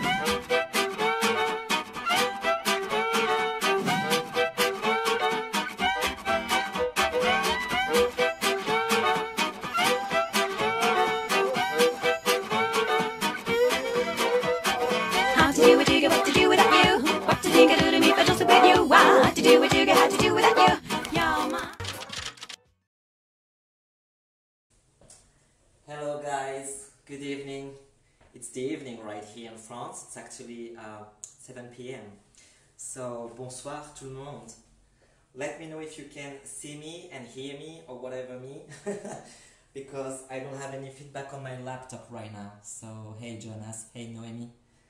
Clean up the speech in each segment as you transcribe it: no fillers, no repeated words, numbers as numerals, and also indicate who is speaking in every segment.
Speaker 1: Hello guys, good evening. It's the evening right here in France. It's actually 7 p.m. So bonsoir tout le monde. Let me know if you can see me and hear me or whatever me because I don't have any feedback on my laptop right now. So hey Jonas, hey Noemi.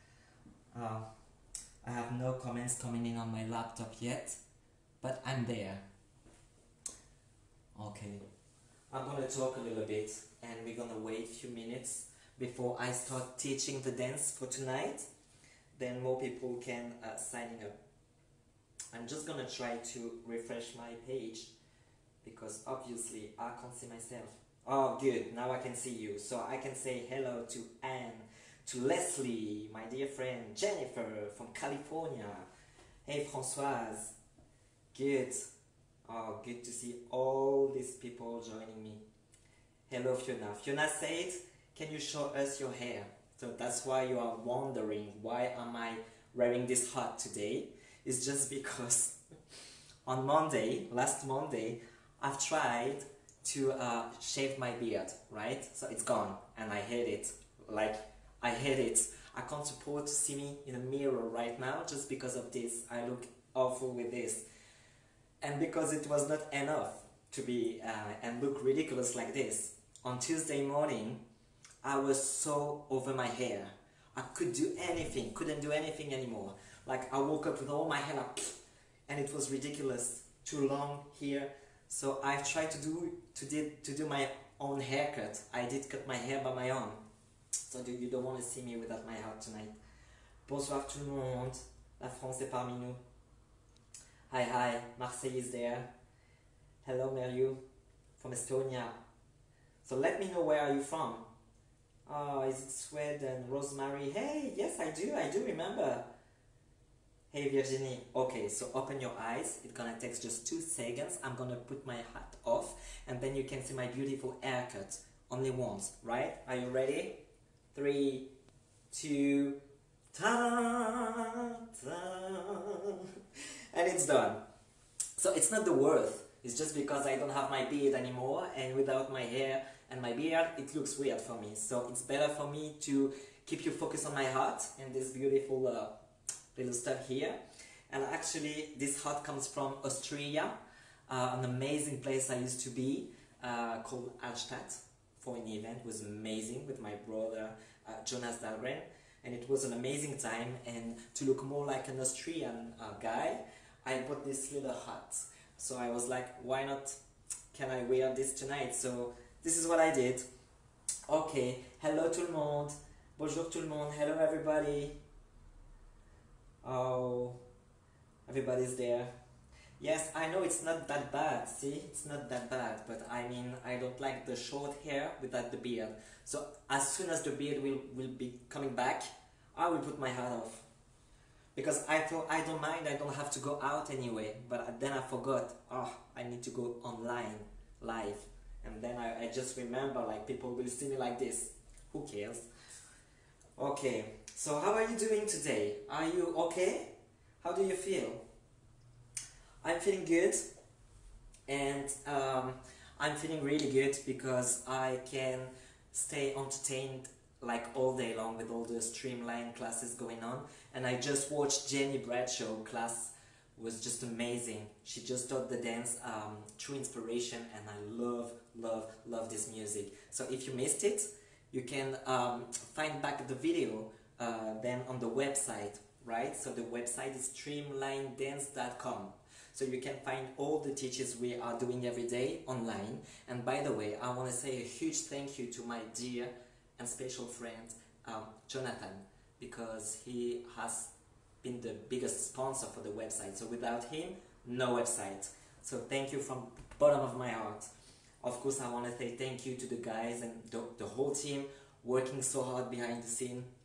Speaker 1: I have no comments coming in on my laptop yet, but I'm there. Okay, I'm gonna talk a little bit and we're gonna wait a few minutes before I start teaching the dance for tonight. Then more people can signing up. I'm just gonna try to refresh my page because obviously I can't see myself. Oh good, now I can see you. So I can say hello to Anne, to Leslie, my dear friend, Jennifer from California. Hey Françoise, good. Oh, good to see all these people joining me. Hello Fiona. Fiona said, can you show us your hair? So that's why you are wondering why am I wearing this hat today. It's just because on Monday, last Monday, I've tried to shave my beard, right? So it's gone and I hate it. Like, I hate it. I can't support to see me in a mirror right now just because of this. I look awful with this. And because it was not enough to be and look ridiculous like this, on Tuesday morning, I was so over my hair. I couldn't do anything anymore. Like I woke up with all my hair up, and it was ridiculous, too long here. So I've tried to do my own haircut. I did cut my hair by my own. So you don't want to see me without my hair tonight. Bonsoir tout le monde. La France est parmi nous. Hi, Marseille is there. Hello, Meriu, from Estonia. So let me know where are you from. Oh, is it Sweden? Rosemary, hey, yes, I do remember. Hey, Virginie. Okay, so open your eyes. It's gonna take just 2 seconds. I'm gonna put my hat off, and then you can see my beautiful haircut. Only once, right? Are you ready? 3, 2, ta-da! And it's done. So it's not the worth, it's just because I don't have my beard anymore, and without my hair and my beard it looks weird for me. So it's better for me to keep you focused on my hat and this beautiful little stuff here. And actually this hat comes from Austria, an amazing place I used to be, called Altstadt, for an event. It was amazing with my brother Jonas Dahlgren, and it was an amazing time. And to look more like an Austrian guy, I bought this little hat. So I was like, why not, can I wear this tonight? So this is what I did. Okay, hello tout le monde. Bonjour tout le monde. Hello everybody. Oh, everybody's there. Yes, I know it's not that bad, see? It's not that bad, but I mean, I don't like the short hair without the beard. So as soon as the beard will be coming back, I will put my hat off. Because I thought, I don't mind, I don't have to go out anyway. But then I forgot, oh, I need to go online, live. And then I just remember, like, people will see me like this. Who cares? Okay, so how are you doing today? Are you okay? How do you feel? I'm feeling good. And I'm feeling really good because I can stay entertained like all day long with all the Streamline classes going on. And I just watched Jenny Bradshaw class, was just amazing. She just taught the dance through inspiration, and I love this music. So if you missed it, you can find back the video then on the website, right? So the website is streamlinedance.com. So you can find all the teachers we are doing every day online. And by the way, I want to say a huge thank you to my dear and special friend Jonathan, because he has been the biggest sponsor for the website. So without him, no website. So thank you from the bottom of my heart. Of course, I want to say thank you to the guys and the whole team working so hard behind the scene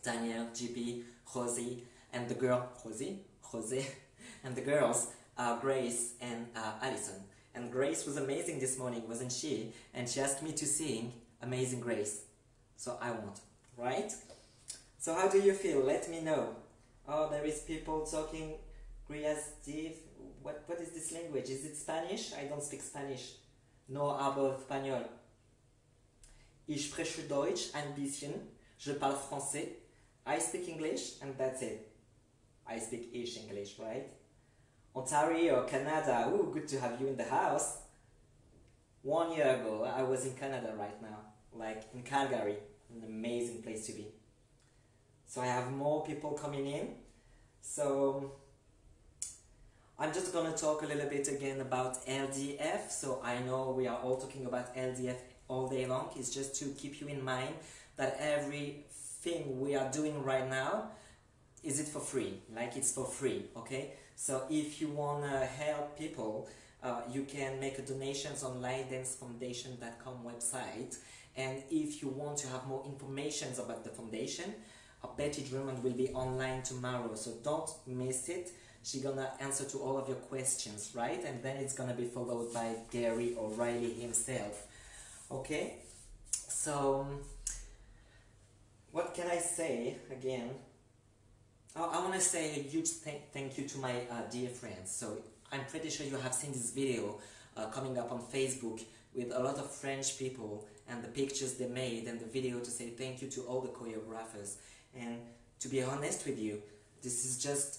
Speaker 1: Daniel, GP, Rosie, and the girl, Jose, and the girls, Grace and Alison. And Grace was amazing this morning, wasn't she? And she asked me to sing Amazing Grace. So I want, right? So how do you feel? Let me know. Oh, there is people talking Steve. What is this language? Is it Spanish? I don't speak Spanish. No hablo español. Ich spreche Deutsch ein bisschen. Je parle français. I speak English and that's it. I speak ish English, right? Ontario, Canada. Ooh, good to have you in the house. 1 year ago, I was in Canada right now. Like in Calgary. An amazing place to be. So I have more people coming in. So I'm just gonna talk a little bit again about LDF. So I know we are all talking about LDF all day long. It's just to keep you in mind that everything we are doing right now, is it for free? Like it's for free, okay? So if you wanna help people, you can make a donations on linedancefoundation.com website. And if you want to have more information about the foundation, Betty Drummond will be online tomorrow, so don't miss it. She's gonna answer to all of your questions, right? And then it's gonna be followed by Gary O'Reilly himself. Okay? So, what can I say again? Oh, I want to say a huge thank you to my dear friends. So I'm pretty sure you have seen this video coming up on Facebook with a lot of French people and the pictures they made and the video to say thank you to all the choreographers. And to be honest with you, this is just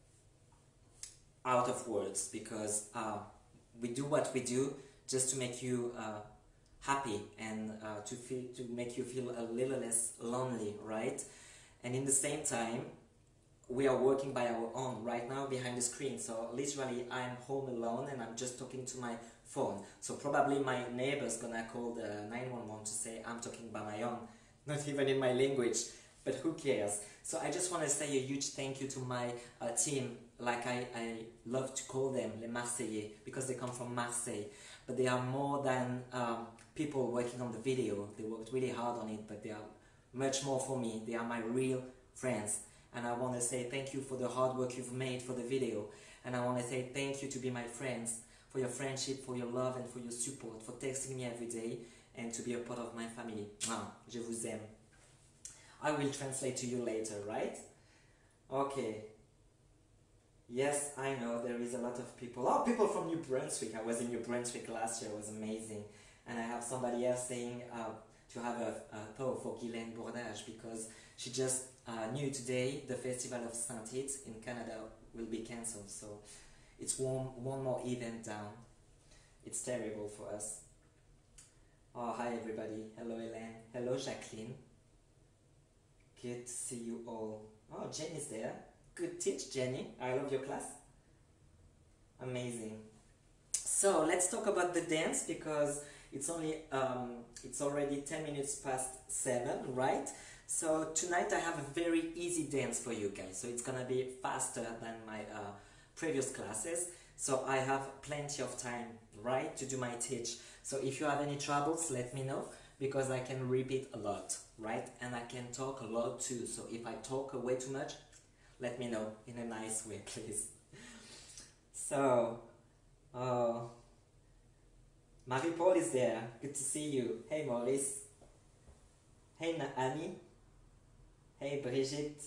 Speaker 1: out of words, because we do what we do just to make you happy and to make you feel a little less lonely, right? And in the same time, we are working by our own right now behind the screen. So literally I'm home alone and I'm just talking to my phone. So probably my neighbor's gonna call the 911 to say I'm talking by my own, not even in my language, but who cares? So I just want to say a huge thank you to my team, like I love to call them les Marseillais, because they come from Marseille, but they are more than people working on the video. They worked really hard on it, but they are much more for me. They are my real friends. And I want to say thank you for the hard work you've made for the video. And I want to say thank you to be my friends, for your friendship, for your love and for your support, for texting me every day and to be a part of my family. Je vous aime. I will translate to you later, right? Okay. Yes, I know there is a lot of people. Oh, people from New Brunswick. I was in New Brunswick last year. It was amazing. And I have somebody else saying to have a thought for Guillaume Bourdage, because she just knew today the Festival of Saint-Hit in Canada will be cancelled. So it's one more event down. It's terrible for us. Oh, hi everybody. Hello Hélène. Hello Jacqueline. Good to see you all. Oh, Jenny's there. Good teach, Jenny. I love your class. Amazing. So let's talk about the dance, because it's already 10 minutes past 7, right? So tonight I have a very easy dance for you guys. So it's gonna be faster than my previous classes. So I have plenty of time, right, to do my teach. So if you have any troubles, let me know, because I can repeat a lot, right? And I can talk a lot too. So if I talk way too much, let me know in a nice way, please. So, Marie-Paul is there. Good to see you. Hey, Maurice. Hey, Annie. Hey, Brigitte.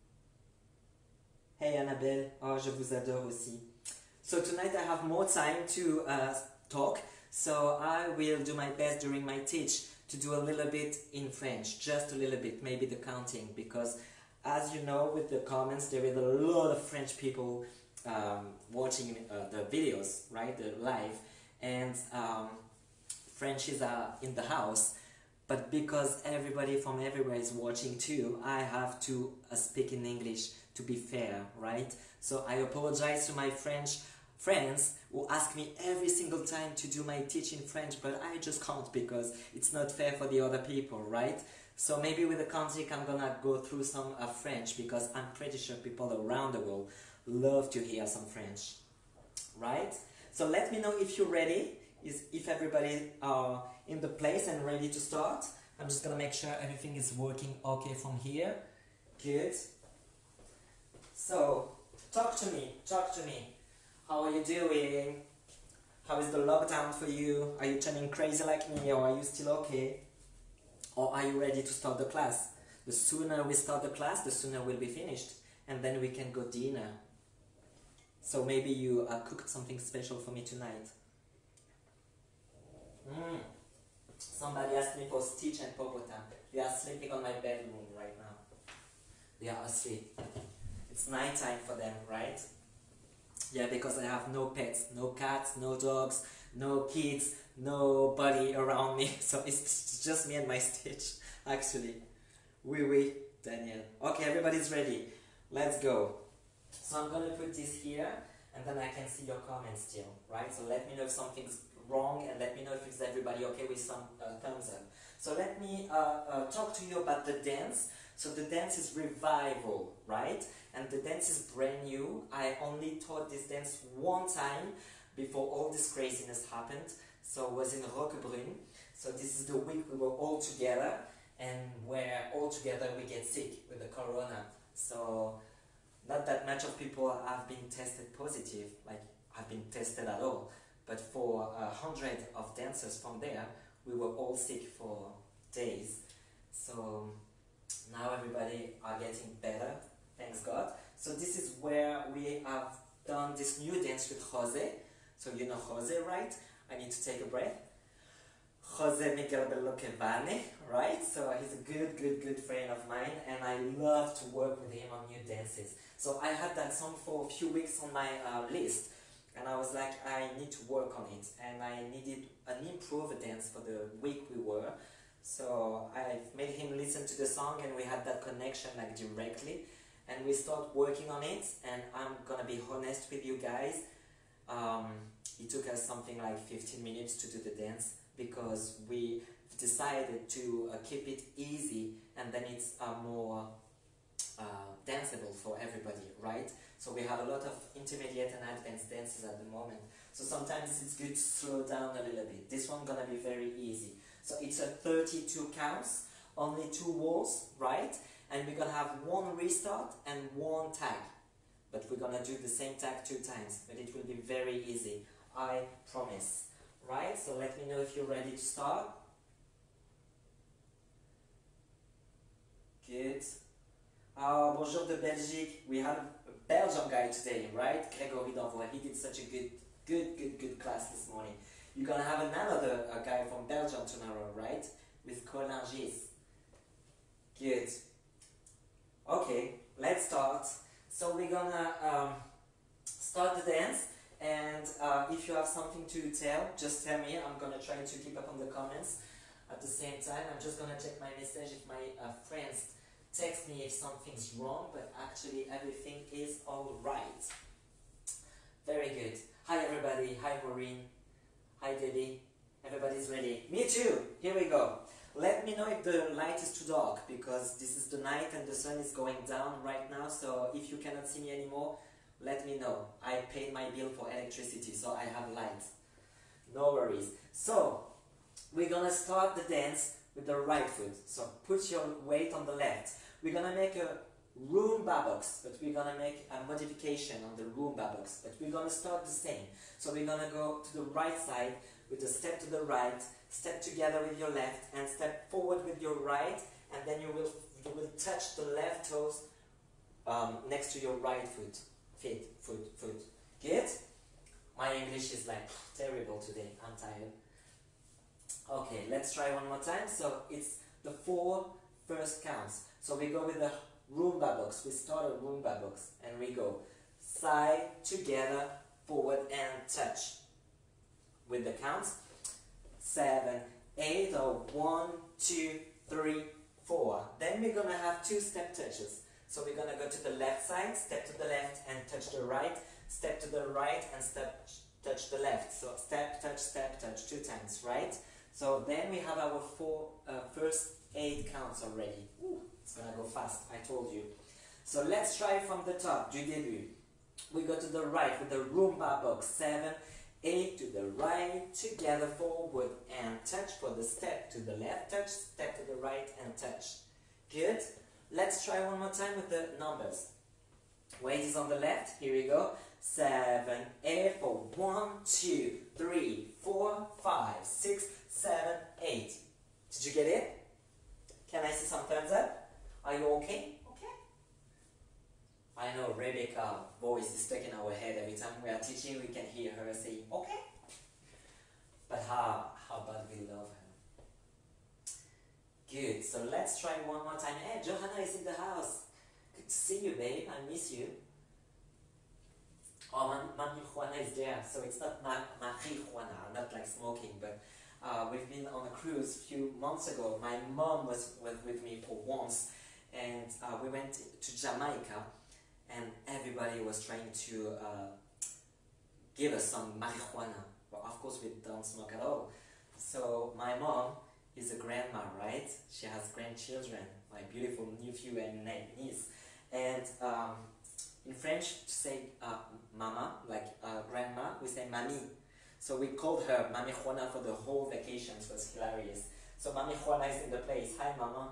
Speaker 1: Hey, Annabelle. Oh, je vous adore aussi. So tonight I have more time to talk. So I will do my best during my teach to do a little bit in French, just a little bit, maybe the counting, because as you know with the comments, there is a lot of French people watching the videos, right, the live, and Frenchies are in the house, but because everybody from everywhere is watching too, I have to speak in English to be fair, right? So I apologize to my French friends who ask me every single time to do my teach in French, but I just can't because it's not fair for the other people, right? So maybe with the contact I'm gonna go through some French, because I'm pretty sure people around the world love to hear some French, right? So let me know if you're ready, if everybody are in the place and ready to start. I'm just gonna make sure everything is working okay from here. Good. So, talk to me, talk to me. How are you doing? How is the lockdown for you? Are you turning crazy like me, or are you still okay? Or are you ready to start the class? The sooner we start the class, the sooner we'll be finished. And then we can go dinner. So maybe you cooked something special for me tonight. Somebody asked me for Stitch and Popotam. They are sleeping on my bedroom right now. They are asleep. It's night time for them, right? Yeah, because I have no pets, no cats, no dogs, no kids, nobody around me. So it's just me and my Stitch, actually. Oui, Daniel. Okay, everybody's ready. Let's go. So I'm gonna put this here, and then I can see your comments still, right? So let me know if something's wrong, and let me know if it's everybody okay with some thumbs up. So let me talk to you about the dance. So the dance is revival, right? And the dance is brand new. I only taught this dance one time before all this craziness happened. So it was in Roquebrune. So this is the week we were all together, and where all together we get sick with the corona. So not that much of people have been tested positive, like have been tested at all. But for 100 of dancers from there, we were all sick for days. So now everybody are getting better, thanks God. So this is where we have done this new dance with Jose. So you know Jose, right? I need to take a breath. Jose Miguel Belloquevane, right? So he's a good friend of mine, and I love to work with him on new dances. So I had that song for a few weeks on my list, and I was like, I need to work on it, and I needed an improv dance for the week we were. So I made him listen to the song, and we had that connection like directly, and we start working on it. And I'm gonna be honest with you guys, it took us something like 15 minutes to do the dance, because we decided to keep it easy, and then it's more danceable for everybody, right? So we have a lot of intermediate and advanced dances at the moment. So sometimes it's good to slow down a little bit. This one's gonna be very easy. So it's a 32 counts, only 2 walls, right? And we're gonna have 1 restart and 1 tag. But we're gonna do the same tag 2 times, but it will be very easy, I promise. Right? So let me know if you're ready to start. Good. Bonjour de Belgique. We had a Belgian guy today, right? Grégory d'Envoi. He did such a good class this morning. You're gonna have another guy from Belgium tomorrow, right? With Colin Gis. Good. Okay, let's start. So we're gonna start the dance. And if you have something to tell, just tell me. I'm gonna try to keep up on the comments. At the same time, I'm just gonna check my message if my friends text me if something's wrong, but actually everything is all right. Very good. Hi everybody. Hi Maureen. Hi Debbie. Everybody's ready. Me too. Here we go. Let me know if the light is too dark, because this is the night and the sun is going down right now. So if you cannot see me anymore, let me know. I paid my bill for electricity, so I have light. No worries. So, we're gonna start the dance with the right foot. So, put your weight on the left. We're gonna make a Roomba box, but we're gonna make a modification on the Roomba box. But we're gonna start the same. So, we're gonna go to the right side with a step to the right, step together with your left, and step forward with your right, and then you will touch the left toes next to your right foot. Foot. Good? My English is like terrible today. I'm tired. Okay, let's try one more time. So it's the 4 first counts. So we go with the Roomba box. We start a Roomba box, and we go side, together, forward, and touch. With the counts 7, 8, or 1, 2, 3, 4. Then we're gonna have 2 step touches. So we're gonna go to the left side, step to the left, and touch the right, step to the right, and touch the left. So step, touch 2 times, right? So then we have our first 8 counts already. Ooh, it's gonna go fast, I told you. So let's try from the top, du début. We go to the right with the Roomba box, 7, 8 to the right, together, forward, and touch for the step to the left, touch, step to the right, and touch. Good? Let's try one more time with the numbers. Weight is on the left. Here we go. 7, 8 for 1, 2, 3, 4, 5, 6, 7, 8. Did you get it? Can I see some thumbs up? Are you okay? Okay. I know Rebecca's voice is stuck in our head every time we are teaching. We can hear her saying okay. But how about we love her? Good. So let's try one more time. Hey, Johanna is in the house. Good to see you, babe. I miss you. Oh, Mami Juana is there, so it's not Marie Juana, not like smoking, but we've been on a cruise a few months ago. My mom was with me for once, and we went to Jamaica, and everybody was trying to give us some marijuana. Well, of course, we don't smoke at all. So my mom is a grandma, right? She has grandchildren, my beautiful nephew and niece, and in French, to say mama, like grandma, we say mamie. So we called her Mami Juana for the whole vacation. It was hilarious. So Mami Juana is in the place. Hi, mama.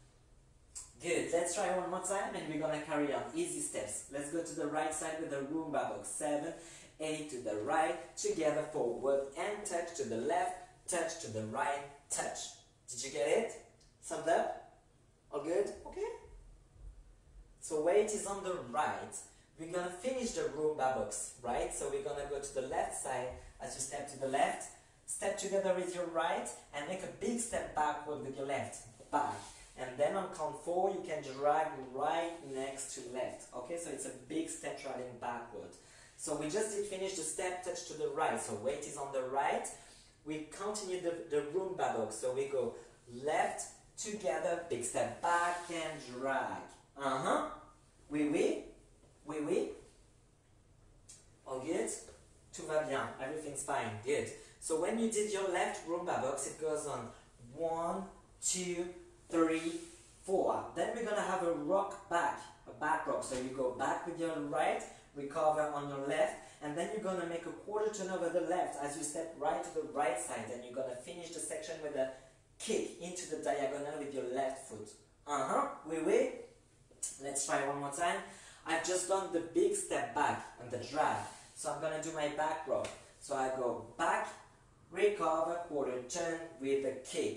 Speaker 1: Good. Let's try one more time and we're going to carry on. Easy steps. Let's go to the right side with the Roomba box. 7, 8 to the right, together forward and touch to the left, touch to the right, touch. Did you get it? Thumbs up? All good? Okay. So weight is on the right. We're going to finish the Roomba box, right? So we're going to go to the left side. As you step to the left, step together with your right and make a big step backward with your left. Back. And then on count 4, you can drag right next to left. Okay, so it's a big step traveling backward. So we just did finish the step, touch to the right. So weight is on the right. We continue the Roomba box. So we go left, together, big step back and drag. Oui, oui. Oui, oui. All good? Tout va bien. Everything's fine. Good. So when you did your left Roomba box, it goes on 1, 2, 3, 4. Then we're going to have a rock back, a back rock. So you go back with your right, recover on your left, and then you're going to make a quarter turn over the left as you step right to the right side. Then you're going to finish the section with a kick into the diagonal with your left foot. Oui, oui. Let's try one more time. I've just done the big step back and the drag. So I'm going to do my back rock. So I go back, recover, quarter turn with a kick.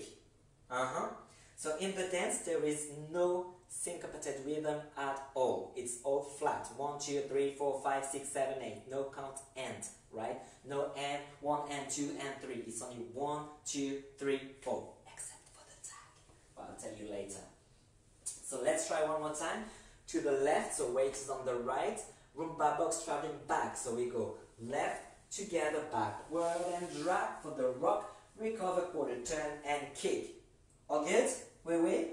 Speaker 1: So in the dance, there is no syncopated rhythm at all. It's all flat. 1, 2, 3, 4, 5, 6, 7, 8. No count and, right? No and, 1 and 2 and 3. It's only 1, 2, 3, 4. Except for the tag. But I'll tell you later. So let's try one more time. To the left, so weight is on the right. Roomba box traveling back. So we go left, together, backward and drag for the rock. Recover, quarter turn and kick. All good? Oui, oui.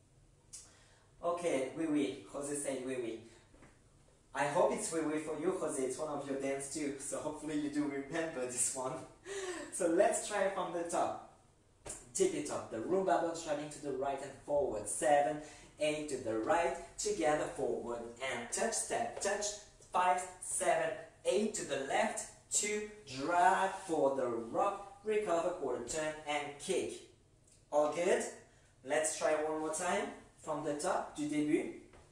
Speaker 1: Okay, oui, oui. Jose say oui, oui. I hope it's oui, oui for you, Jose. It's one of your dance too. So hopefully you do remember this one. So let's try from the top. Tip it up. The Roomba box traveling to the right and forward. 7, 8 to the right, together forward and touch, step, touch, 5, 7, 8 to the left, 2, drag for the rock, recover, quarter turn and kick. All good? Let's try one more time from the top du début.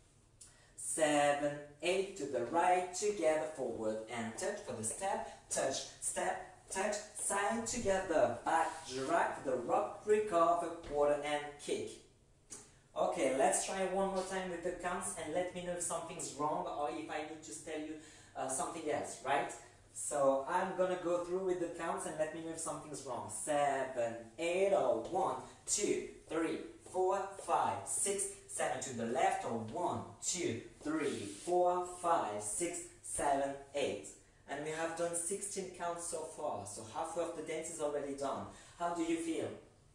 Speaker 1: 7, 8 to the right, together forward and touch for the step, touch, step, touch, side together, back, drag for the rock, recover, quarter and kick. Okay, let's try one more time with the counts and let me know if something's wrong or if I need to tell you something else, right? So I'm gonna go through with the counts and let me know if something's wrong. 7, 8, or 1, 2, 3, 4, 5, 6, 7 to the left, or 1, 2, 3, 4, 5, 6, 7, 8. And we have done 16 counts so far, so halfway of the dance is already done. How do you feel?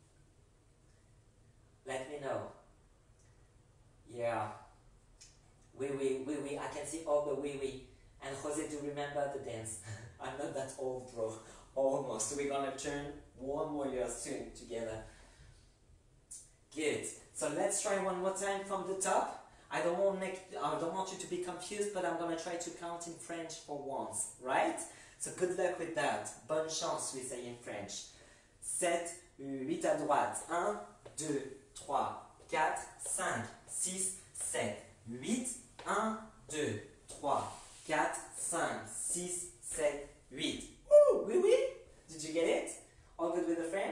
Speaker 1: Let me know. Yeah. Oui, oui, oui, oui. I can see all the oui, oui. And Jose, do remember the dance. I'm not that old, bro. Almost. We're gonna turn one more year soon together. Good. So let's try one more time from the top. I don't want you to be confused, but I'm gonna try to count in French for once, right? So good luck with that. Bonne chance, we say in French. 7, 8 à droite. 1, 2, 3, 4, 5, 6, 7, 8. 1, 2, 3, 4, 5, 6, 7, 8. Woo! Oui, oui? Did you get it? All good with the French?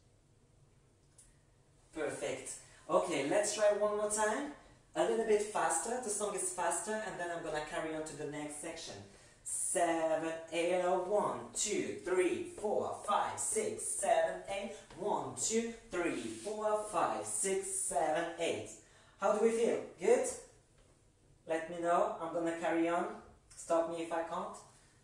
Speaker 1: Perfect. Okay, let's try one more time. A little bit faster. The song is faster, and then I'm gonna carry on to the next section. 7, 8, 1, 2, 3, 4, 5, 6, 7, 8. 1, 2, 3, 4, 5, 6, 7, 8. How do we feel? Good? Let me know. I'm gonna carry on. Stop me if I can't.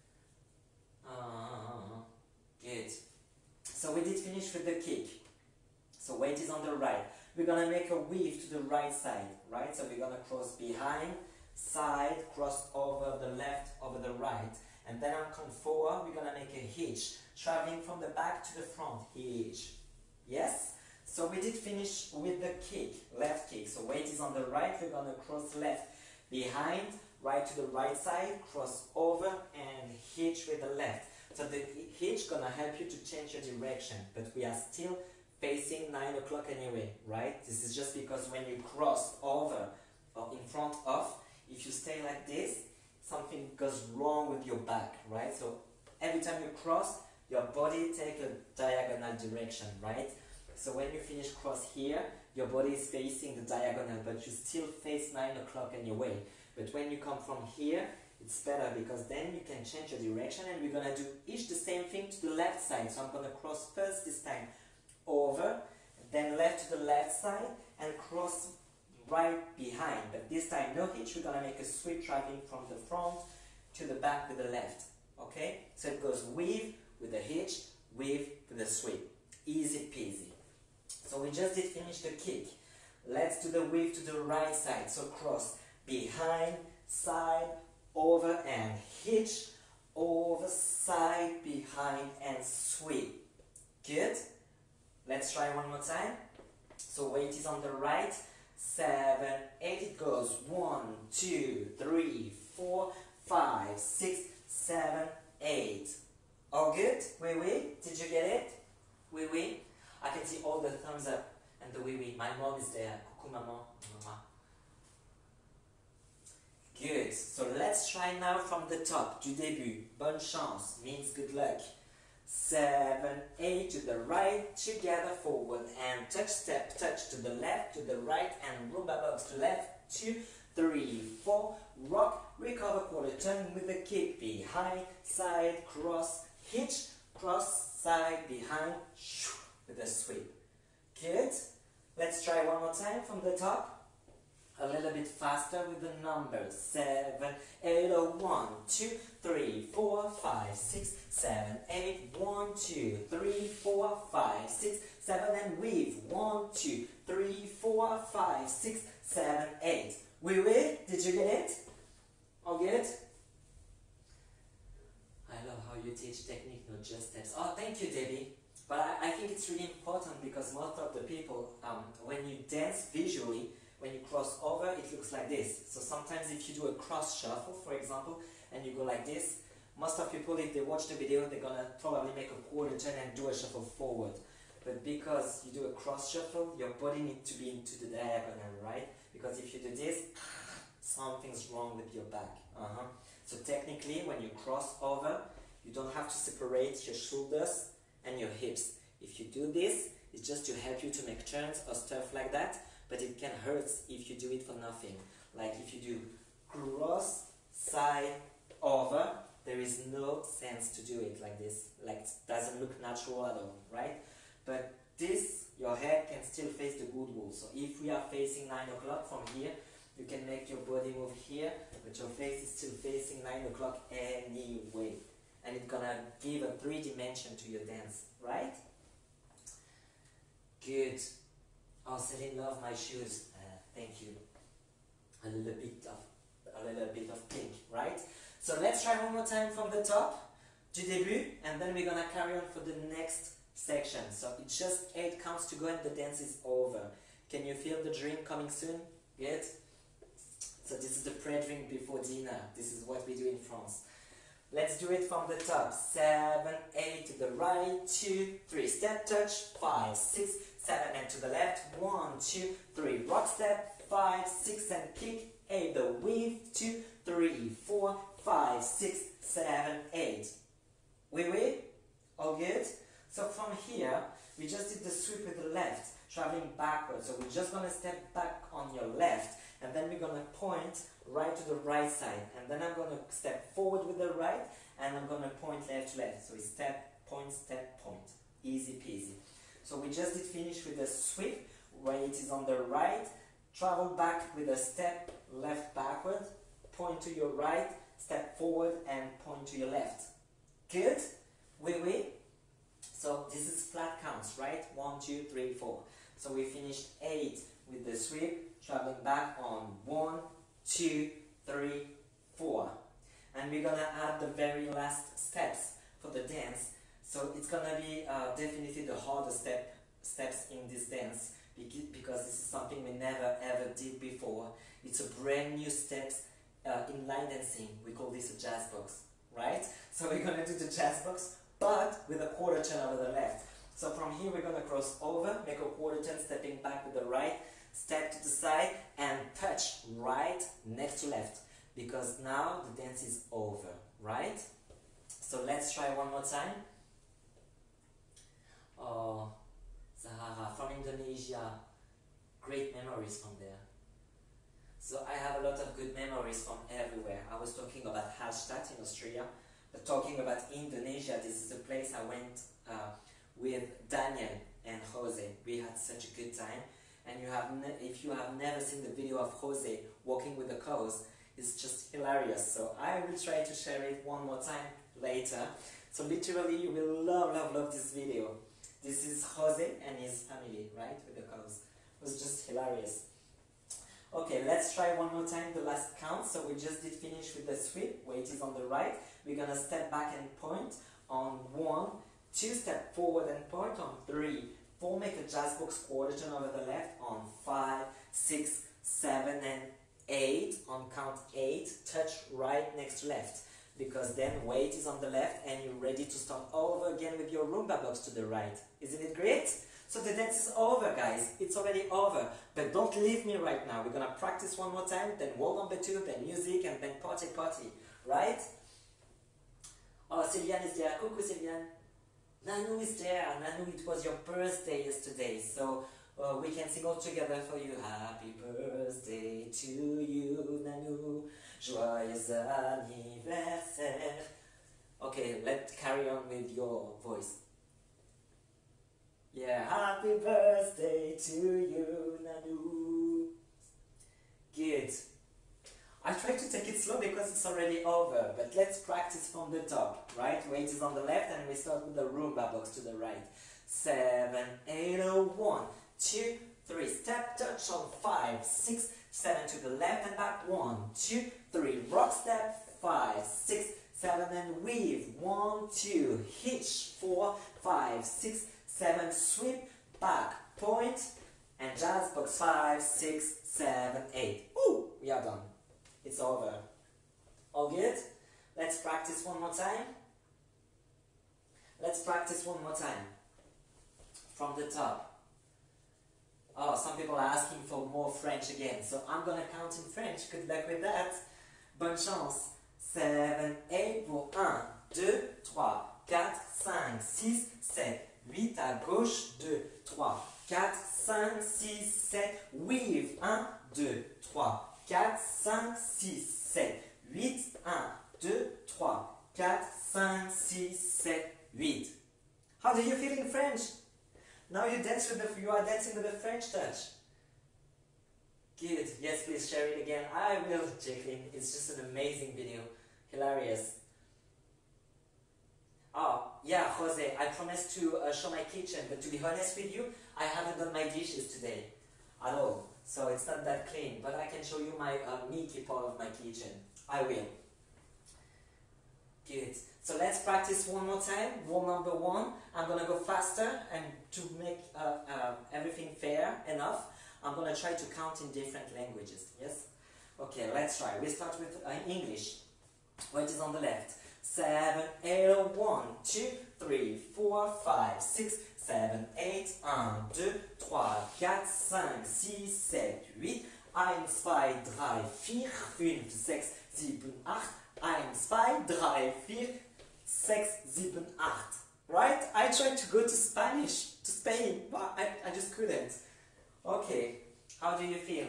Speaker 1: Good. So we did finish with the kick. So weight is on the right. We're gonna make a weave to the right side, right? So we're gonna cross behind, side, cross over the left, over the right. And then on come forward, we're gonna make a hitch, traveling from the back to the front, hitch. Yes? So we did finish with the kick, left kick. So weight is on the right, we're gonna cross left, behind, right to the right side, cross over and hitch with the left. So the hitch gonna help you to change your direction, but we are still facing 9 o'clock anyway, right? This is just because when you cross over or in front of, if you stay like this, something goes wrong with your back, right? So every time you cross, your body takes a diagonal direction, right? So when you finish cross here, your body is facing the diagonal, but you still face 9 o'clock anyway. But when you come from here, it's better because then you can change your direction, and we're gonna do each the same thing to the left side. So I'm gonna cross first this time over, then left to the left side, and cross right behind. But this time no hitch, we're gonna make a sweep traveling from the front to the back with the left. Okay? So it goes weave with a hitch, weave with a sweep. Easy peasy. So we just did finish the kick. Let's do the weave to the right side. So cross behind, side, over and hitch, over, side, behind and sweep. Good? Let's try one more time. So weight is on the right. 7, 8, it goes 1, 2, 3, 4, 5, 6, 7, 8. All good? Oui, oui. Did you get it? Oui, oui. I can see all the thumbs up and the oui, oui. My mom is there. Coucou maman. Good. So let's try now from the top. Du début. Bonne chance means good luck. 7, 8 to the right, together forward and touch, step, touch to the left, to the right and rumba box to left, 2, 3, 4, rock, recover quarter turn with a kick, behind, side, cross, hitch, cross, side, behind, with a sweep. Good. Let's try one more time from the top. A little bit faster with the numbers. 7, 8, 1, 2, 3, 4, 5, 6, 7, 8, 1, 2, 3, 4, 5, 6, 7, and weave. 1, 2, 3, 4, 5, 6, 7, 8. Oui, oui? Did you get it? All good? I love how you teach technique, not just steps. Oh, thank you, Debbie. But I think it's really important because most of the people, when you dance visually, when you cross over, it looks like this. So sometimes if you do a cross shuffle, for example, and you go like this, most of people, if they watch the video, they're gonna probably make a quarter turn and do a shuffle forward. But because you do a cross shuffle, your body needs to be into the diagonal, right? Because if you do this, something's wrong with your back. So technically, when you cross over, you don't have to separate your shoulders and your hips. If you do this, it's just to help you to make turns or stuff like that. But it can hurt if you do it for nothing. Like if you do cross, side, over, there is no sense to do it like this. Like it doesn't look natural at all, right? But this, your head can still face the good wall. So if we are facing 9 o'clock from here, you can make your body move here, but your face is still facing 9 o'clock anyway. And it's gonna give a 3 dimension to your dance, right? Good. Oh, Celine, love my shoes. Thank you. A little bit of pink, right? So let's try one more time from the top, du début, and then we're gonna carry on for the next section. So it's just 8 counts to go and the dance is over. Can you feel the drink coming soon? Good? So this is the pre-drink before dinner. This is what we do in France. Let's do it from the top. 7, 8 to the right, 2, 3, step touch, 5, 6, 7, and to the left, 1, 2, 3, rock step, 5, 6, and kick. 8, the weave. 2, 3, 4, 5, 6, 7, 8. Oui? All good? So from here, we just did the sweep with the left, traveling backwards. So we're just going to step back on your left, and then we're going to point right to the right side. And then I'm going to step forward with the right, and I'm going to point left to left. So it's step, point, easy peasy. So we just did finish with the sweep, where it is on the right, travel back with a step, left backward, point to your right, step forward, and point to your left. Good? Oui. So this is flat counts, right? 1, 2, 3, 4. So we finished 8 with the sweep, traveling back on 1, 2, 3, 4. And we're gonna add the very last steps for the dance. So it's gonna be definitely the hardest steps in this dance, because this is something we never ever did before. It's a brand new steps in line dancing. We call this a jazz box, right? So we're gonna do the jazz box, but with a quarter turn over the left. So from here we're gonna cross over, make a quarter turn, stepping back with the right, step to the side, and touch right next to left, because now the dance is over, right? So let's try one more time. Oh, Sahara from Indonesia, great memories from there. So I have a lot of good memories from everywhere. I was talking about Hallstatt in Austria, but talking about Indonesia, this is the place I went with Daniel and Jose. We had such a good time. And if you have never seen the video of Jose walking with the cows, it's just hilarious. So I will try to share it one more time later. So literally you will love this video. This is Jose and his family, right, with the cows. It was just hilarious. Okay, let's try one more time the last count. So we just did finish with the sweep, weight is on the right. We're gonna step back and point on 1, 2, step forward and point on 3, 4, make a jazz box quarter turn over the left on 5, 6, 7, and 8. On count 8, touch right next to left, because then weight is on the left and you're ready to start over again with your Roomba box to the right. Isn't it great? So the dance is over, guys. It's already over. But don't leave me right now. We're gonna practice one more time, then wall number 2, then music, and then party, right? Oh, Sylviane is there. Coucou, Sylviane. Nanou is there. Nanou, it was your birthday yesterday, so we can sing all together for you. Happy birthday to you, Nanou. Joyeux anniversaire. Okay, let's carry on with your voice. Yeah, happy birthday to you, Nanou. Good. I try to take it slow because it's already over, but let's practice from the top, right? Weight is on the left and we start with the Roomba box to the right. 7, 8, 1, 2, 3, step, touch on 5, 6, 7 to the left and back, 1, 2, 3, rock step, 5, 6, 7 and weave, 1, 2, hitch, 4, 5, 6, 7, sweep, back, point, and jazz box 5, 6, 7, 8. Ooh, we are done. It's over. All good? Let's practice one more time. Let's practice one more time. From the top. Oh, some people are asking for more French again, so I'm gonna count in French. Good luck with that. Bonne chance. 7, 8 pour 1, 2, 3, 4, 5, 6, 7, 8 à gauche, 2, 3, 4, 5, 6, 7, weave, 1, 2, 3, 4, 5, 6, 7, 8, 1, 2, 3, 4, 5, 6, 7, 8. How do you feel in French? Now you are dancing with the French touch. Good. Yes, please share it again. I will, Jacqueline. It's just an amazing video. Hilarious. Oh, yeah, Jose, I promised to show my kitchen, but to be honest with you, I haven't done my dishes today at all. So it's not that clean, but I can show you my meaty part of my kitchen. I will. Good. So let's practice one more time. Wall number 1. I'm going to go faster, and to make everything fair enough, I'm going to try to count in different languages. Yes? Okay, let's try. We start with English. Weight is on the left. 7, 8, 1, 2, 3, 4, 5, 6, 7, 8, 1, 2, 3, 4, 5, 6, 7, 8, 1, 1, 2, 3, 4, 5, 6, 7, 8. 1, 2, 3, 4, 6, 7, 8. Right? I tried to go to Spain, but I just couldn't. Okay, how do you feel?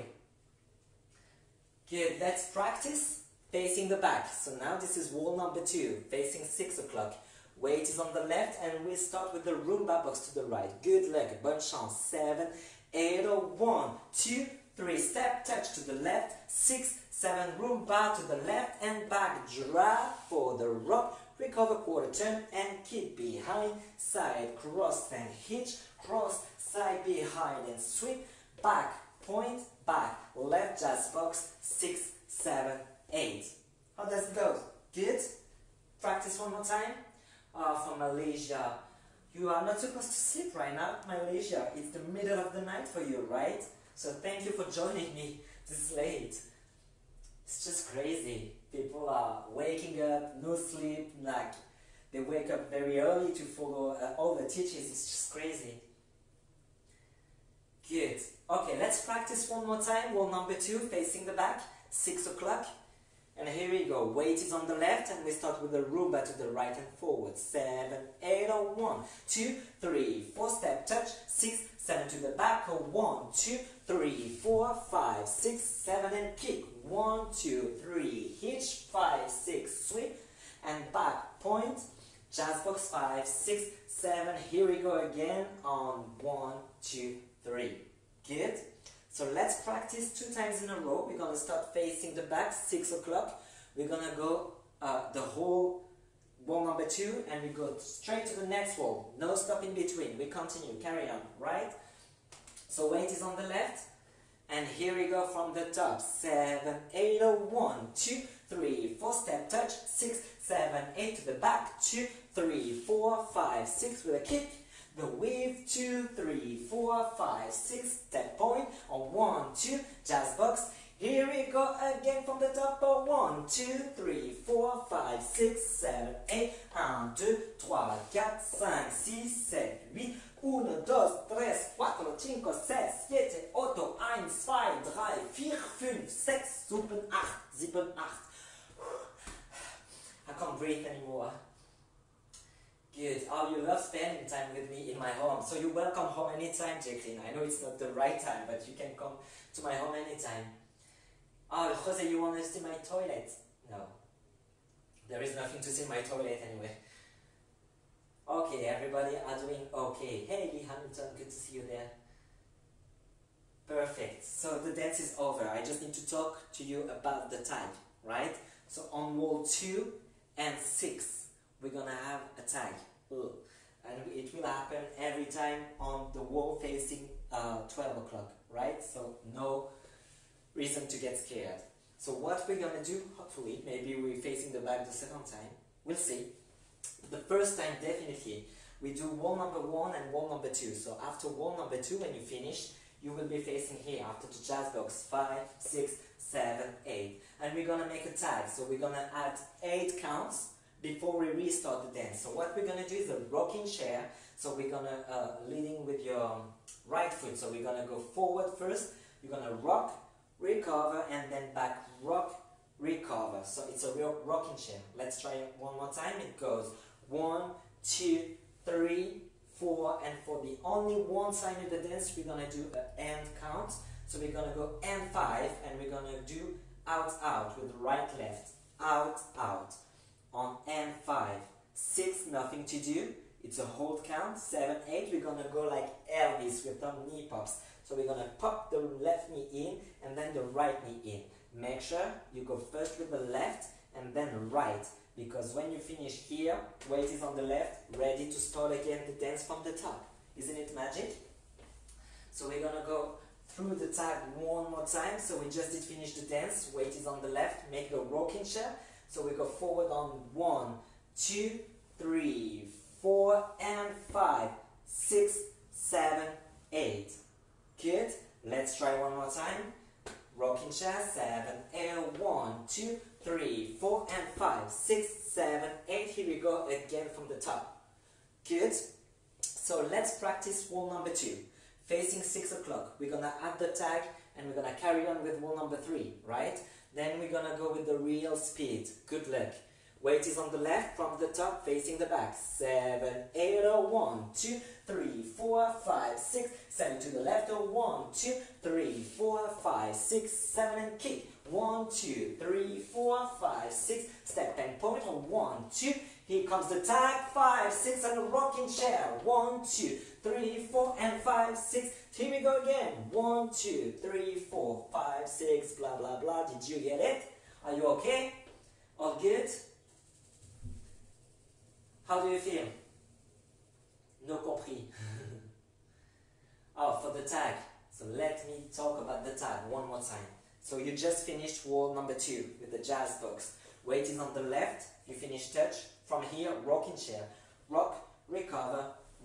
Speaker 1: Good, let's practice facing the back. So now this is wall number 2, facing 6 o'clock. Weight is on the left and we start with the Roomba box to the right. Good luck, bonne chance. 7, 8, 1, 2, 3, step, touch to the left. 6, 7, Roomba to the left and back. Drag for the rock. Recover quarter turn and keep behind. Side, cross and hitch. Cross, side, behind and sweep. Back, point, back. Left jazz box. 6, 7, 8. How does it go? Good? Practice one more time. From Malaysia. You are not supposed to sleep right now, Malaysia. It's the middle of the night for you, right? So thank you for joining me this late. It's just crazy. People are waking up, no sleep, like they wake up very early to follow all the teachings. It's just crazy. Good. Okay, let's practice one more time. Wall number 2, facing the back, 6 o'clock. And here we go. Weight is on the left and we start with the Roomba to the right and forward. 7, 8, 1, 2, 3, 4, step, touch. 6, 7 to the back. 1, 2, 3, 4, 5, 6, 7 and kick. 1, 2, 3, hitch. 5, 6, sweep and back, point. Jazz box 5, 6, 7. Here we go again on 1, 2, 3. Good. So let's practice 2 times in a row. We're going to start facing the back, 6 o'clock. We're going to go the whole wall number 2 and we go straight to the next wall. No stop in between. We continue. Carry on, right? So weight is on the left. And here we go from the top. 7, 8, 1, 2, 3, 4, step, touch. 6, 7, 8 to the back. 2, 3, 4, 5, 6 with a kick. The weave, 2, 3, 4, 5, 6, step point, on 1, 2, jazz box. Here we go again from the top, 1, 2, 3, 4, 5, 6, 7, 8, 1, 2, 3, 4, 5, 6, 7, 8, 1, 2, 3, 4, 5, 6, 7, 8, 1, 2, 3, 4, 5, 6, 7, 8, 7, 8. I can't breathe anymore. Good. Oh, you love spending time with me in my home. So you're welcome home anytime, Jacqueline. I know it's not the right time, but you can come to my home anytime. Oh, Jose, you want to see my toilet? No. There is nothing to see in my toilet anyway. Okay, everybody are doing okay. Hey, Lee Hamilton, good to see you there. Perfect. So the dance is over. I just need to talk to you about the tag, right? So on wall 2 and 6, we're gonna have a tag. And it will happen every time on the wall facing 12 o'clock, right? So no reason to get scared. So what we're gonna do, hopefully, maybe we're facing the back the second time, we'll see. The first time, definitely, we do wall number 1 and wall number 2. So after wall number 2, when you finish, you will be facing here after the jazz box, 5, 6, 7, 8. And we're gonna make a tag. So we're gonna add 8 counts before we restart the dance. So what we're going to do is a rocking chair. So we're going to leading with your right foot. So we're going to go forward first. You're going to rock, recover, and then back, rock, recover. So it's a real rocking chair. Let's try it one more time. It goes 1, 2, 3, 4, and for the only one side of the dance, we're going to do an end count. So we're going to go and 5, and we're going to do out, out with right, left, out, out. On and 5, 6, nothing to do. It's a hold count. 7, 8, we're gonna go like Elvis with some knee pops. So we're gonna pop the left knee in and then the right knee in. Make sure you go first with the left and then the right, because when you finish here, weight is on the left, ready to start again the dance from the top. Isn't it magic? So we're gonna go through the tag one more time. So we just did finish the dance. Weight is on the left. Make a rocking chair. So we go forward on 1, 2, 3, 4, and 5, 6, 7, 8. Good. Let's try one more time. Rocking chair. 7, 8, 1, 2, 3, 4, and 5, 6, 7, 8. Here we go again from the top. Good. So let's practice wall number 2. facing 6 o'clock. We're gonna add the tag and we're gonna carry on with wall number 3, right? Then we're gonna go with the real speed. Good luck. Weight is on the left from the top, facing the back. 7, 8, 1, 2, 3, 4, 5, 6, 7 to the left. 1, 2, 3, 4, 5, 6, 7 and kick. 1, 2, 3, 4, 5, 6. Step and point. 1, 2. Here comes the tag. 5, 6 and a rocking chair. 1, 2, 3, 4 and 5, 6. Here we go again. 1, 2, 3, 4, 5, 6. Blah blah blah. Did you get it? Are you okay? All good? How do you feel? No compris. Oh, for the tag. So let me talk about the tag one more time. So you just finished wall number 2 with the jazz box. Weight is on the left. You finish touch. From here, rocking chair. Rock, recover,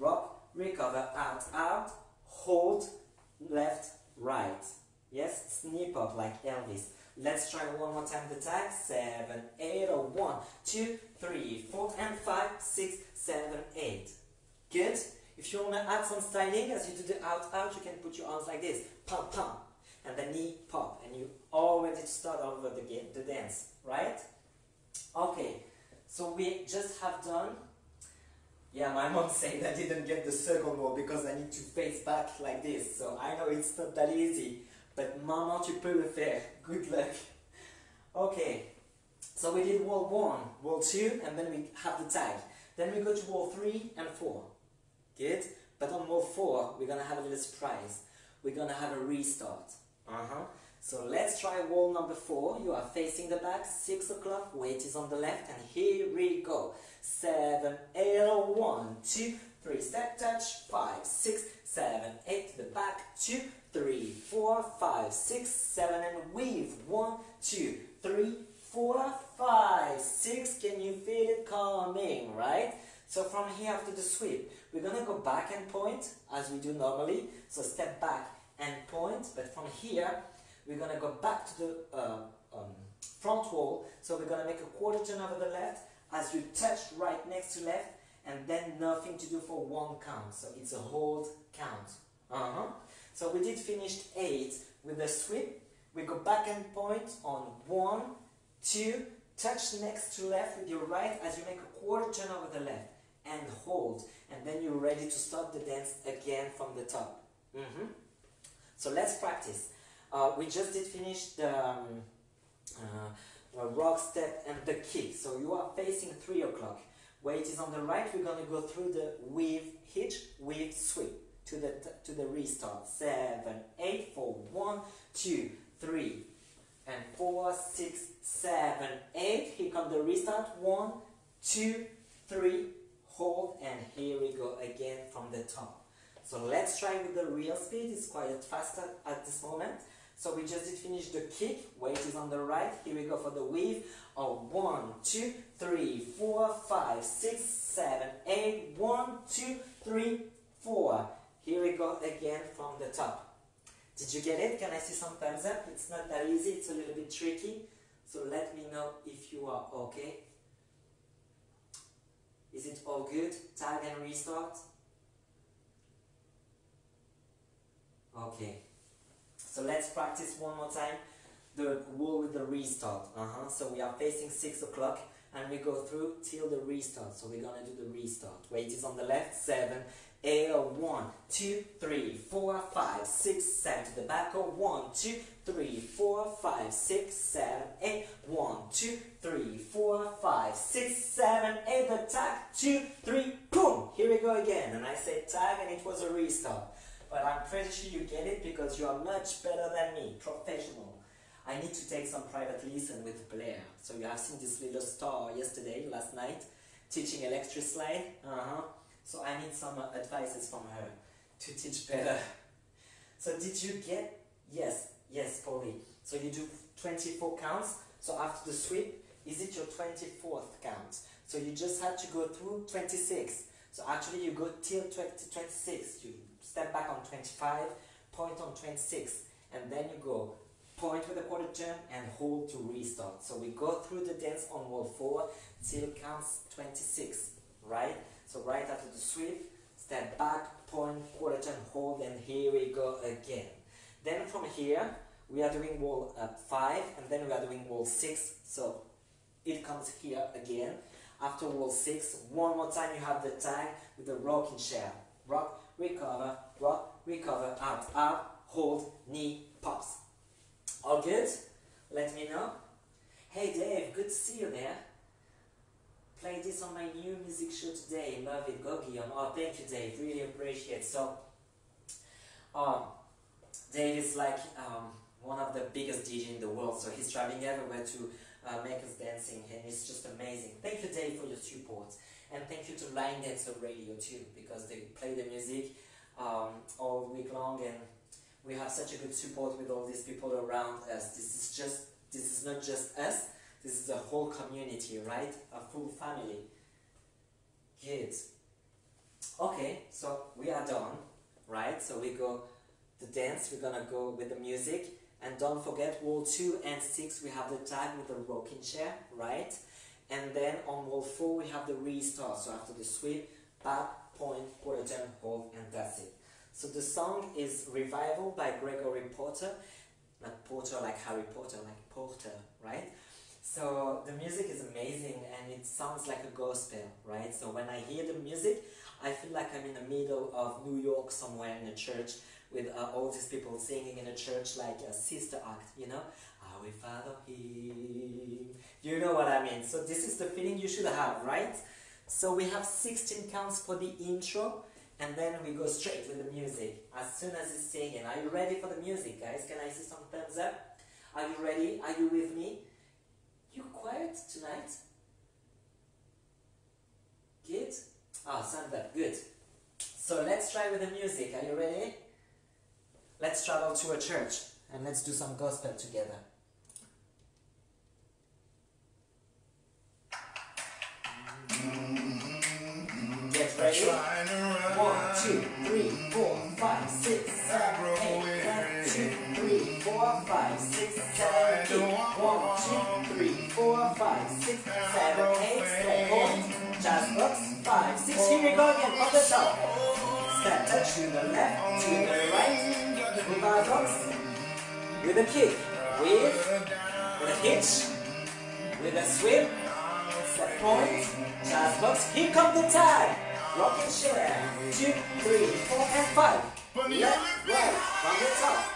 Speaker 1: out, out, hold, left, right. Yes, snip up like Elvis. Let's try one more time the tag. 7, 8, 1, 2, 3, 4 and 5, 6, 7, 8. Good. If you want to add some styling as you do the out, you can put your arms like this. Pump, pump. And the knee pop. And you all ready to start over the dance. Right? Okay. So we just have done. Yeah, my mom said I didn't get the second wall because I need to face back like this. So I know it's not that easy. But maman, tu peux le faire. Good luck. Okay. So we did wall 1, wall 2, and then we have the tag. Then we go to wall 3 and 4. Good? But on wall 4, we're going to have a little surprise. We're going to have a restart. So let's try wall number 4. You are facing the back, 6 o'clock, weight is on the left, and here we go. 7, 8, 1, 2, 3, step touch, 5, 6, 7, 8 to the back, 2, 3, 4, 5, 6, 7, and weave. 1, 2, 3, 4, 5, 6. Can you feel it coming, right? So from here after the sweep, we're going to go back and point as we do normally. So step back and point, but from here, we're going to go back to the front wall. So we're going to make a quarter turn over the left as you touch right next to left, and then nothing to do for 1 count. So it's a hold count. So we did finish 8 with a sweep. We go back and point on 1, 2, touch next to left with your right as you make a quarter turn over the left and hold. And then you're ready to start the dance again from the top. So let's practice. We just did finish the rock step and the kick. So you are facing 3 o'clock. Weight is on the right. We're going to go through the weave hitch, weave sweep to the restart. 7, 8, 4, 1, 2, 3, and 4, 6, 7, 8. Here comes the restart. 1, 2, 3, hold, and here we go again from the top. So let's try with the real speed. It's quite faster at this moment. So we just did finish the kick. Weight is on the right. Here we go for the weave. 1, 2, 3, 4, 5, 6, 7, 8. 1, 2, 3, 4. Here we go again from the top. Did you get it? Can I see some thumbs up? It's not that easy. It's a little bit tricky. So let me know if you are okay. Is it all good? Tag and restart. Okay. So let's practice one more time the wall with the restart. So we are facing 6 o'clock and we go through till the restart. So we're gonna do the restart. Weight is on the left. 7, 8, 1, 2, 3, 4, 5, 6, 7 to the back. 1, 2, 3, 4, 5, 6, 7, 8. 1, 2, 3, 4, 5, 6, 7, 8. The tag. 2, 3, boom. Here we go again. And I said tag and it was a restart. But I'm pretty sure you get it because you are much better than me, professional. I need to take some private lesson with Blair. So you have seen this little star last night, teaching electric slide. So I need some advices from her to teach better. So did you get? Yes, Polly. So you do 24 counts. So after the sweep, is it your 24th count? So you just had to go through 26. So actually you go till 26. You step back on 25, point on 26, and then you go point with a quarter turn and hold to restart. So we go through the dance on wall 4 till counts 26, right? So right after the sweep, step back, point, quarter turn, hold, and here we go again. Then from here, we are doing wall 5, and then we are doing wall 6, so it comes here again. After wall 6, one more time you have the tag with the rocking chair. Rock, recover, up, hold, knee, pops. All good? Let me know. Hey Dave, good to see you there. Play this on my new music show today. Love it. Go Guillaume. Oh, thank you Dave. Really appreciate it. So, Dave is like one of the biggest DJ in the world. So he's traveling everywhere to make us dancing, and it's just amazing. Thank you Dave for your support. And thank you to Line Dancer Radio too, because they play the music all week long, and we have such a good support with all these people around us. This is not just us, this is a whole community, right? A full family. Good. Okay, so we are done, right? So we go the dance, we're gonna go with the music, and don't forget wall 2 and 6 we have the tag with the rocking chair, right? And then on wall 4 we have the restart, so after the sweep, back, point, quarter turn, hold, and that's it. So the song is Revival by Gregory Porter, not Porter like Harry Potter, like Porter, right? So the music is amazing and it sounds like a gospel, right? So when I hear the music, I feel like I'm in the middle of New York somewhere in a church with all these people singing in a church like a sister act, you know? I will follow him. You know what I mean? So this is the feeling you should have, right? So we have 16 counts for the intro, and then we go straight with the music as soon as it's singing. Are you ready for the music, guys? Can I see some thumbs up? Are you ready? Are you with me? You quiet tonight? Good? Ah, thumbs up. Good. So let's try with the music. Are you ready? Let's travel to a church and let's do some gospel together. Get ready. 1, 2, 3, 4, 5, 6, 7, 8. 1, 2, 3, 4, 5, 6, 7, 8. 1, 2, 3, 4, 5, 6, 7, 8. Step point, jazz box, 5, 6. Here we go again from the top. Step touch to the left, to the right. Move our box with a kick, with a hitch, with a swim. Step point, jazz box. Here comes the tag. Rocking chair. 2, 3, 4, and 5. Left, right, from the top.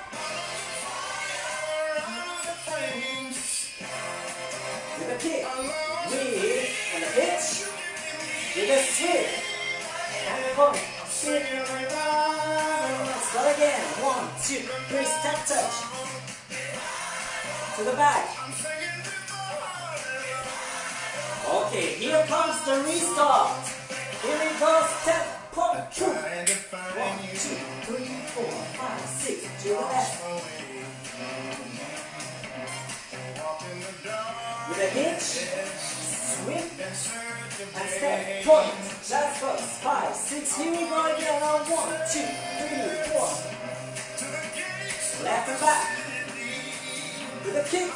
Speaker 1: With a kick, with a hitch, with a swim, and a point. Spin around. Let's go again. 1, 2, 3. Step touch to the back. Okay, here comes the restart. Here we go. Step point 2. 1, 2, 3, 4, 5, 6. To the left. With a hitch, swing, and step point. Jazz box. 5, 6. Here we go again. 1, 2, 3, 4. Left and back. With a kick.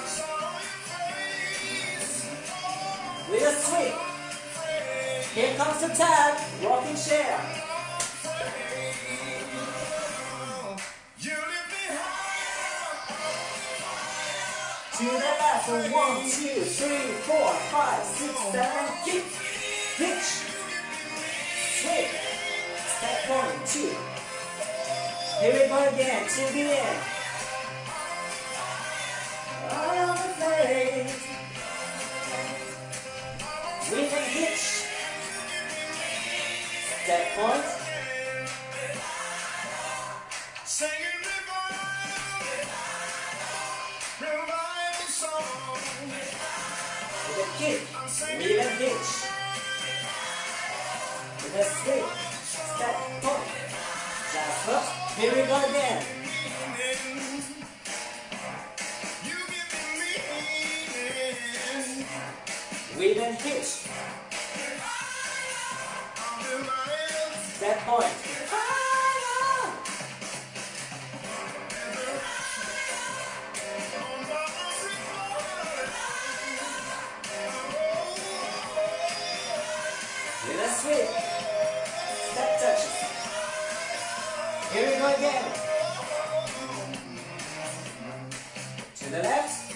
Speaker 1: With a swing. Here comes the tag. Rocking chair. To the left. 1, 2, 3, 4, 5, 6, 7. Kick. Hitch. Swing. Step point 2. Here we go again. To the end. On the plate. With a hitch. Step point. With a kick. With a hitch. With a swing. Step point. Just up. Here we go again. With a hitch. Step point. With a swing. Step touches. the left.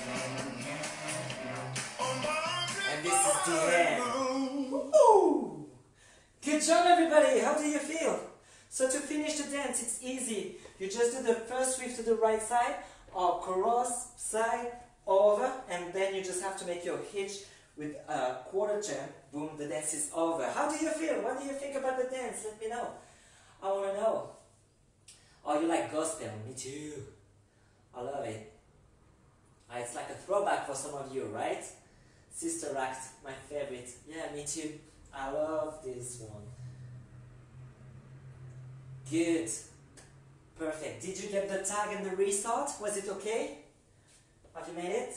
Speaker 1: And this is the end. Woo! Good job everybody, how do you feel? So to finish the dance, it's easy. You just do the first sweep to the right side, or cross side, over, and then you just have to make your hitch with a quarter turn. Boom, the dance is over. How do you feel? What do you think about the dance? Let me know. I want to know. Oh, you like gospel? Me too. I love it. It's like a throwback for some of you, right? Sister Act, my favorite. Yeah, me too. I love this one. Good. Perfect. Did you get the tag and the restart? Was it okay? Have you made it?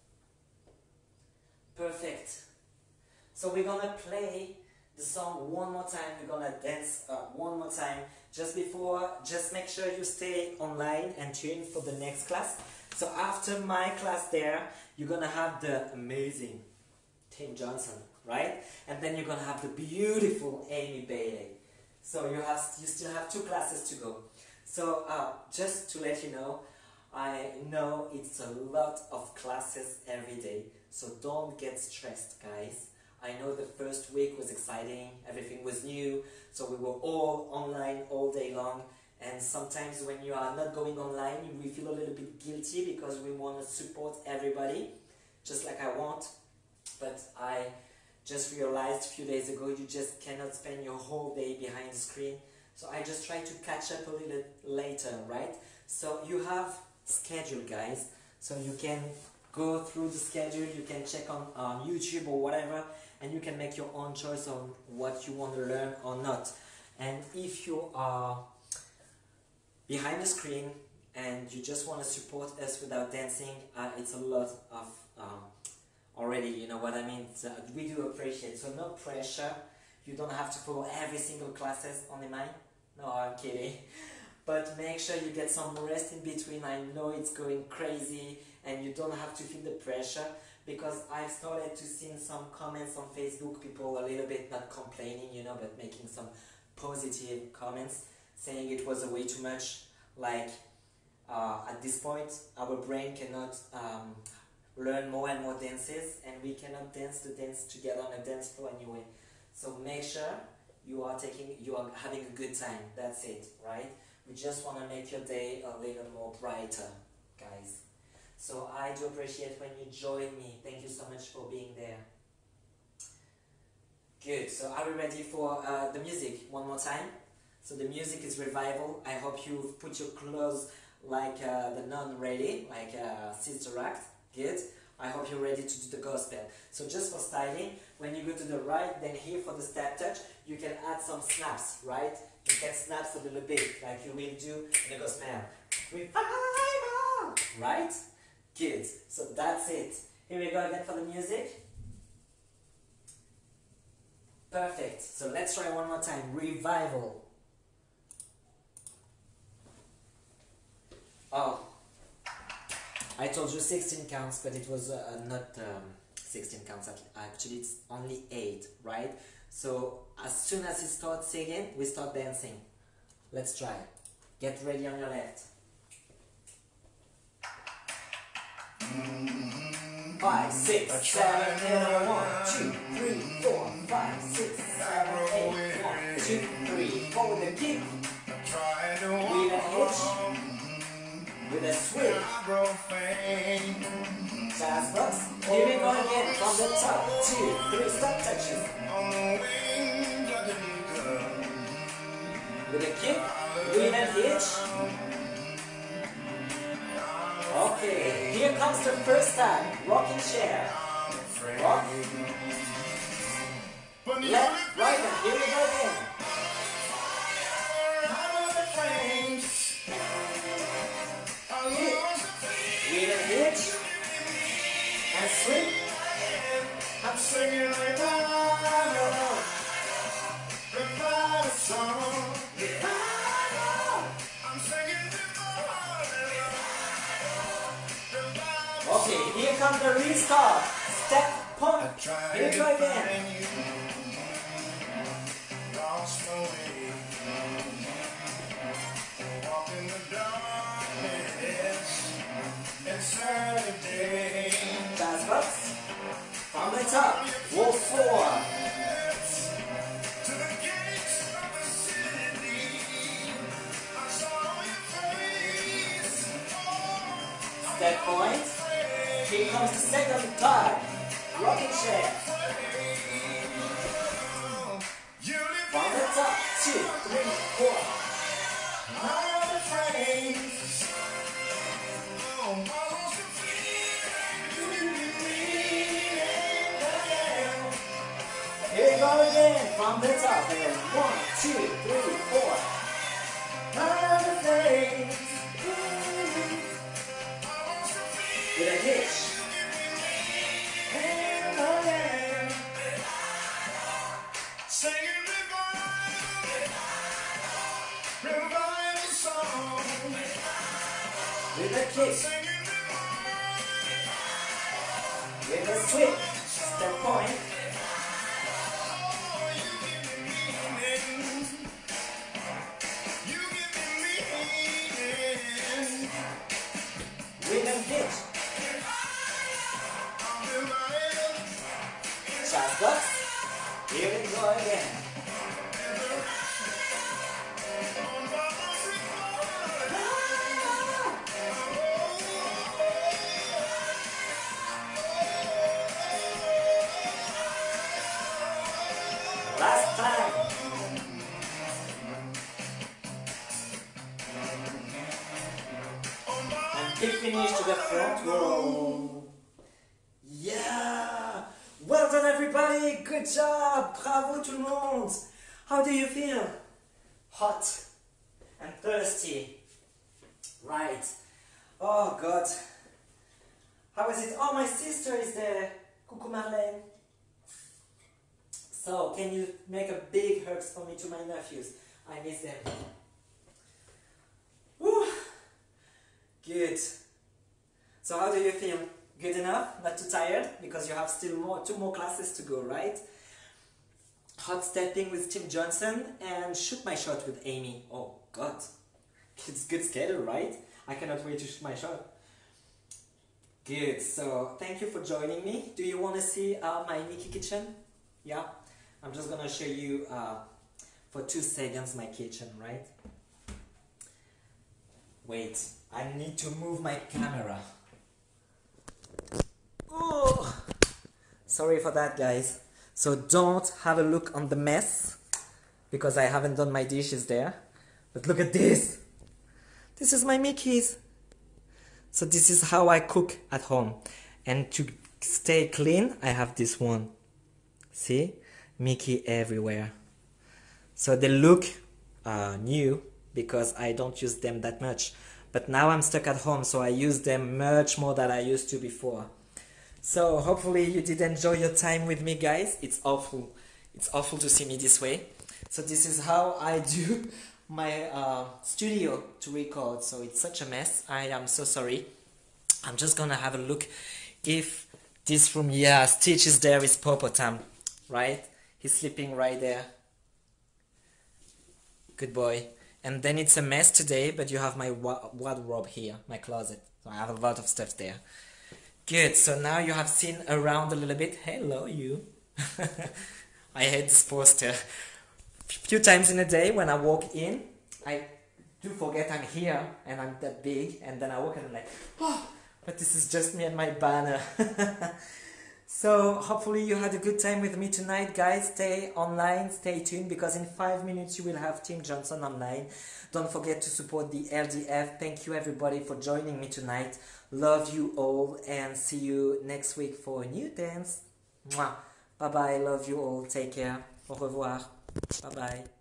Speaker 1: Perfect. So we're gonna play the song one more time. We're gonna dance one more time. Just before, just make sure you stay online and tune for the next class. So after my class there, you're gonna have the amazing Tim Johnson, right? And then you're gonna have the beautiful Amy Bailey. So you still have 2 classes to go. So just to let you know, I know it's a lot of classes every day, so don't get stressed, guys. I know the first week was exciting, everything was new, so we were all online all day long, and sometimes when you are not going online, we feel a little bit guilty because we want to support everybody, just like I want, but I just realized a few days ago you just cannot spend your whole day behind the screen, so I just try to catch up a little later, right? So you have schedule, guys, so you can go through the schedule, you can check on YouTube or whatever, and you can make your own choice on what you want to learn or not. And if you are behind the screen and you just want to support us without dancing, it's a lot of already, you know what I mean. So we do appreciate, so no pressure. You don't have to follow every single classes on the mind. No, I'm kidding. But make sure you get some rest in between. I know it's going crazy and you don't have to feel the pressure, because I've started to see some comments on Facebook, people a little bit not complaining, you know, but making some positive comments, saying it was a way too much, like at this point our brain cannot learn more and more dances, and we cannot dance the dance together on a dance floor anyway. So make sure you are having a good time, that's it, right? We just want to make your day a little more brighter, guys. So I do appreciate when you join me. Thank you so much for being there. Good, so are we ready for the music one more time? So the music is Revival. I hope you've put your clothes like the nun ready, like Sister Act. Good. I hope you're ready to do the gospel. So just for styling, when you go to the right, then here for the step touch, you can add some snaps, right? You can snap a little bit, like you will do in the gospel. Revival! Right? Good. So that's it. Here we go again for the music. Perfect. So let's try one more time. Revival. Oh, I told you 16 counts, but it was not 16 counts. Actually, it's only 8, right? So as soon as you start singing, we start dancing. Let's try. Get ready on your left. 5, 6, 7, 8, 1, 2, 3, 4, 5, 6, 7, 8, 1, 2, 3, 4 with a kick, with a hitch, with a swing, jazz box. Here we go again from the top, 2, 3 step touches, with a kick, with a hitch. Okay, here comes the first time, rocking chair. Rock. Left, right, and here we go again. Hit. With a hitch. And swing. I'm singing revival. Revival song. Revival. I'm singing okay, here comes the restart. Step, pump. Here we go again. Walk in the darkness and top. Wall 4. Step point. Here comes the second part. Rocking chair. From the top. 2, 3, 4. Here we go again. From the top. 1, 2, 3, 4. Another flame. With a hitch. Singing revival song. With a kick. With a swing. Step point. With a hitch. Chest box. Here we go again. Last time. And kick finish to the front row. Yeah! Well done everybody! Good job! Bravo tout le monde! How do you feel? Hot and thirsty. Right. Oh God. How is it? Oh, my sister is there. Coucou Marlène. So, can you make a big hugs for me to my nephews? I miss them. Woo! Good. So how do you feel? Good enough? Not too tired? Because you have still 2 more classes to go, right? Hot stepping with Tim Johnson and shoot my shot with Amy. Oh God. It's good schedule, right? I cannot wait to shoot my shot. Good. So thank you for joining me. Do you want to see my Mickey kitchen? Yeah? I'm just gonna show you for 2 seconds my kitchen, right? Wait, I need to move my camera. Oh, sorry for that, guys. So don't have a look on the mess because I haven't done my dishes there. But look at this. This is my Mickey's. So this is how I cook at home. And to stay clean, I have this one. See? Mickey everywhere. So they look new because I don't use them that much. But now I'm stuck at home, so I use them much more than I used to before. So hopefully you did enjoy your time with me, guys. It's awful. It's awful to see me this way. So this is how I do my studio to record. So it's such a mess. I am so sorry. I'm just gonna have a look if this room, yeah, Stitch is there is Popotam, right? He's sleeping right there. Good boy. And then it's a mess today, but you have my wardrobe here, my closet. So I have a lot of stuff there. Good, so now you have seen around a little bit. Hello, you. I hate this poster. Few times in a day when I walk in, I do forget I'm here and I'm that big. And then I walk in and I'm like, oh, but this is just me and my banner. So hopefully you had a good time with me tonight, guys. Stay online, stay tuned, because in 5 minutes you will have Tim Johnson online. Don't forget to support the LDF. Thank you everybody for joining me tonight. Love you all and see you next week for a new dance. Mwah. Bye bye, love you all, take care. Au revoir. Bye bye.